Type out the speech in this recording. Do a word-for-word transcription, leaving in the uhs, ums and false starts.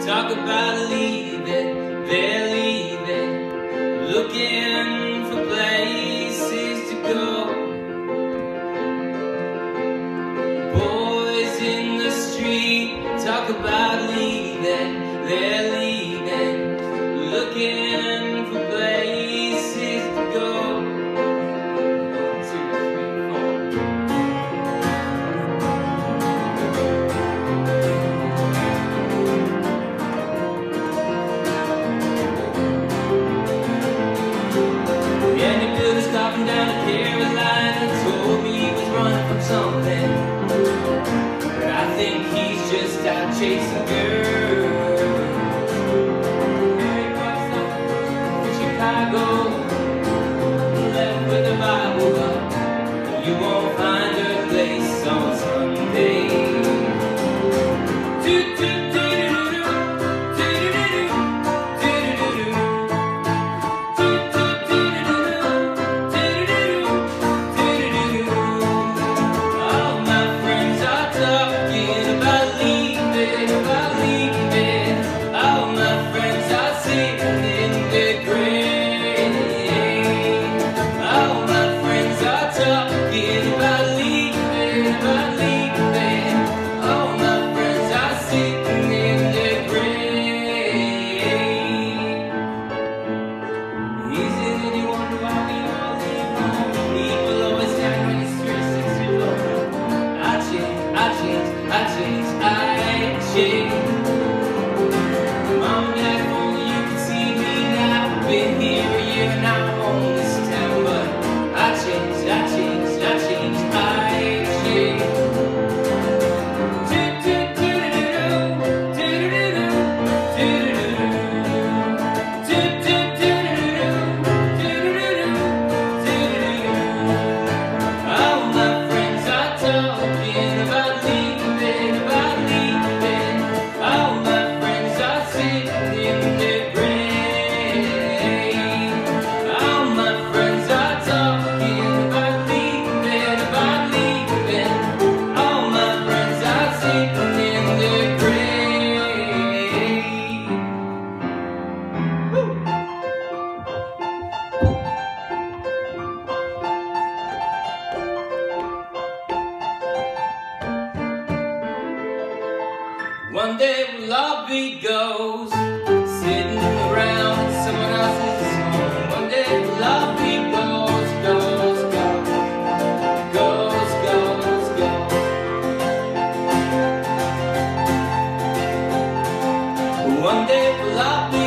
talk about leaving, they're leaving, looking for places to go. Boys in the street talk about leaving, they're leaving, looking for places to go. Stopping down to Carolina, told me he was running from something, but I think he's just out chasing girls. He crossed up to Chicago, left with the Bible, but you won't find her place on Sunday. Toot, toot, Mom and Dad, if only you could see me now. I've been here a year and now I'm on this town, but I changed, I changed, I changed, I changed. All my friends are talking about leaving, about leaving. All my friends are sitting in their grave. All my friends are talking about leaving, about leaving. All my friends are sitting in their grave. Woo. One day we'll all be ghosts, sitting around in someone else's home. One day we'll all be ghosts, ghosts, ghosts, ghosts, ghosts, ghosts. One day we'll all be